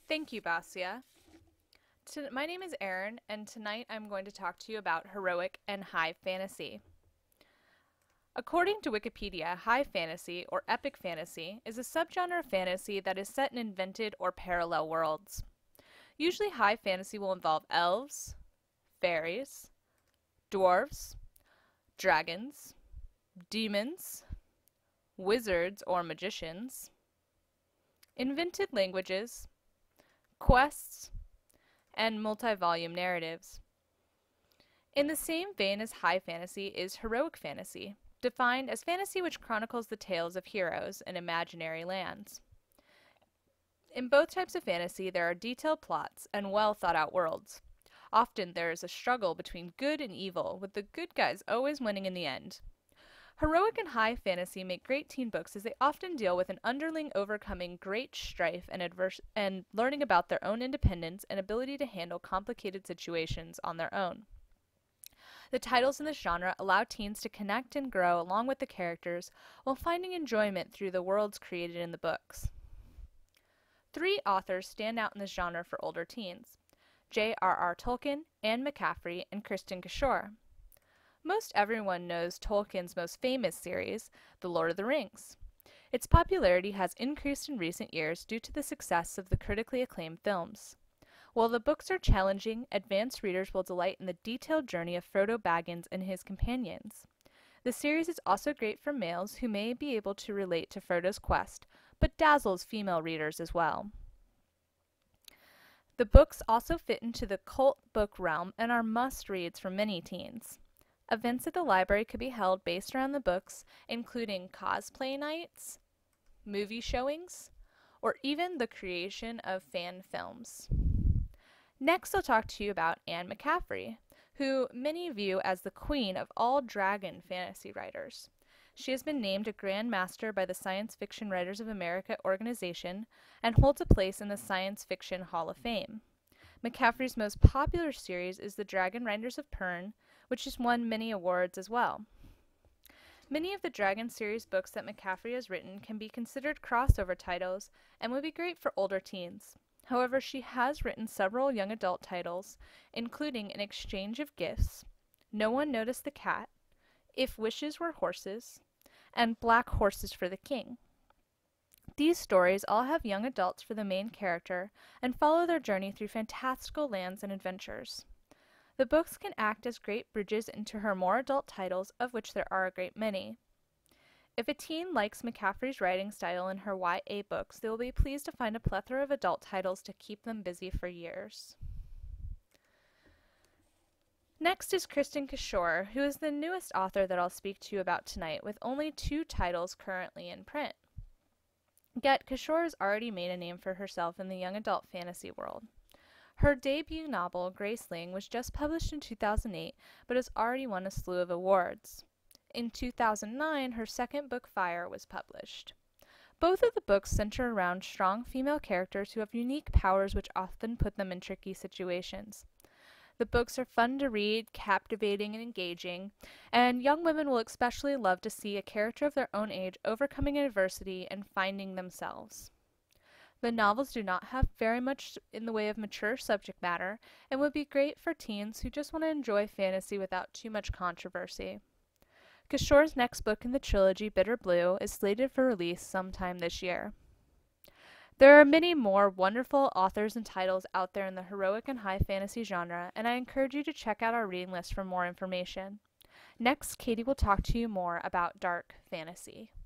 Thank you, Basia. My name is Erin, and tonight I'm going to talk to you about heroic and high fantasy. According to Wikipedia, high fantasy, or epic fantasy, is a subgenre of fantasy that is set in invented or parallel worlds. Usually, high fantasy will involve elves, fairies, dwarves, dragons, demons, wizards or magicians, invented languages, quests, and multi-volume narratives. In the same vein as high fantasy is heroic fantasy, defined as fantasy which chronicles the tales of heroes in imaginary lands. In both types of fantasy, there are detailed plots and well thought out worlds. Often there is a struggle between good and evil, with the good guys always winning in the end. Heroic and high fantasy make great teen books as they often deal with an underling overcoming great strife and learning about their own independence and ability to handle complicated situations on their own. The titles in this genre allow teens to connect and grow along with the characters while finding enjoyment through the worlds created in the books. Three authors stand out in this genre for older teens: J.R.R. Tolkien, Anne McCaffrey, and Kristin Cashore. Most everyone knows Tolkien's most famous series, The Lord of the Rings. Its popularity has increased in recent years due to the success of the critically acclaimed films. While the books are challenging, advanced readers will delight in the detailed journey of Frodo Baggins and his companions. The series is also great for males who may be able to relate to Frodo's quest, but dazzles female readers as well. The books also fit into the cult book realm and are must-reads for many teens. Events at the library could be held based around the books, including cosplay nights, movie showings, or even the creation of fan films. Next, I'll talk to you about Anne McCaffrey, who many view as the queen of all dragon fantasy writers. She has been named a Grand Master by the Science Fiction Writers of America organization and holds a place in the Science Fiction Hall of Fame. McCaffrey's most popular series is The Dragon Riders of Pern, which has won many awards as well. Many of the Dragon series books that McCaffrey has written can be considered crossover titles and would be great for older teens. However, she has written several young adult titles, including An Exchange of Gifts, No One Noticed the Cat, If Wishes Were Horses, and Black Horses for the King. These stories all have young adults for the main character and follow their journey through fantastical lands and adventures. The books can act as great bridges into her more adult titles, of which there are a great many. If a teen likes McCaffrey's writing style in her YA books, they will be pleased to find a plethora of adult titles to keep them busy for years. Next is Kristin Cashore, who is the newest author that I'll speak to you about tonight, with only 2 titles currently in print. Yet Cashore has already made a name for herself in the young adult fantasy world. Her debut novel, Graceling, was just published in 2008, but has already won a slew of awards. In 2009, her second book, Fire, was published. Both of the books center around strong female characters who have unique powers which often put them in tricky situations. The books are fun to read, captivating, and engaging, and young women will especially love to see a character of their own age overcoming adversity and finding themselves. The novels do not have very much in the way of mature subject matter and would be great for teens who just want to enjoy fantasy without too much controversy. Cashore's next book in the trilogy, Bitter Blue, is slated for release sometime this year. There are many more wonderful authors and titles out there in the heroic and high fantasy genre, and I encourage you to check out our reading list for more information. Next, Katie will talk to you more about dark fantasy.